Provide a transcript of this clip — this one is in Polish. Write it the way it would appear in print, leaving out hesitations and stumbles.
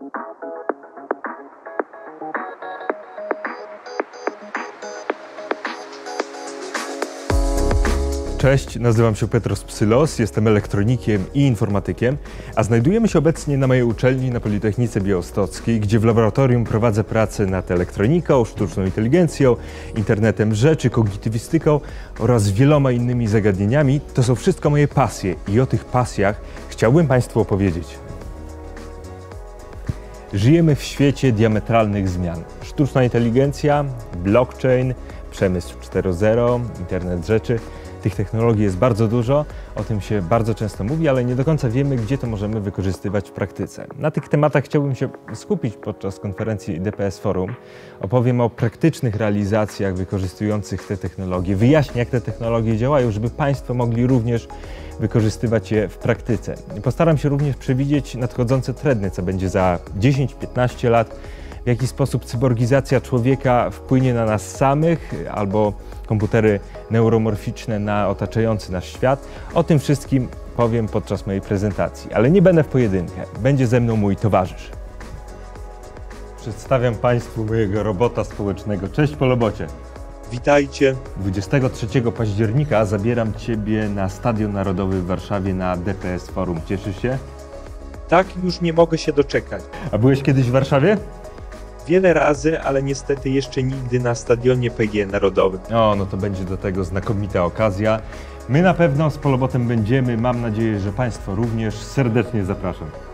Cześć, nazywam się Petros Psylos, jestem elektronikiem i informatykiem, a znajdujemy się obecnie na mojej uczelni na Politechnice Białostockiej, gdzie w laboratorium prowadzę pracę nad elektroniką, sztuczną inteligencją, internetem rzeczy, kognitywistyką oraz wieloma innymi zagadnieniami. To są wszystko moje pasje i o tych pasjach chciałbym Państwu opowiedzieć. Żyjemy w świecie diametralnych zmian. Sztuczna inteligencja, blockchain, przemysł 4.0, internet rzeczy. Tych technologii jest bardzo dużo, o tym się bardzo często mówi, ale nie do końca wiemy, gdzie to możemy wykorzystywać w praktyce. Na tych tematach chciałbym się skupić podczas konferencji DPS Forum. Opowiem o praktycznych realizacjach wykorzystujących te technologie, wyjaśnię, jak te technologie działają, żeby Państwo mogli również wykorzystywać je w praktyce. Postaram się również przewidzieć nadchodzące trendy, co będzie za 10-15 lat, w jaki sposób cyborgizacja człowieka wpłynie na nas samych albo komputery neuromorficzne na otaczający nas świat. O tym wszystkim powiem podczas mojej prezentacji, ale nie będę w pojedynkę. Będzie ze mną mój towarzysz. Przedstawiam Państwu mojego robota społecznego. Cześć po robocie. Witajcie. 23 października zabieram Ciebie na Stadion Narodowy w Warszawie na DPS Forum. Cieszysz się? Tak, już nie mogę się doczekać. A byłeś kiedyś w Warszawie? Wiele razy, ale niestety jeszcze nigdy na Stadionie PG Narodowym. O, no to będzie do tego znakomita okazja. My na pewno z Polobotem będziemy, mam nadzieję, że Państwo również. Serdecznie zapraszam.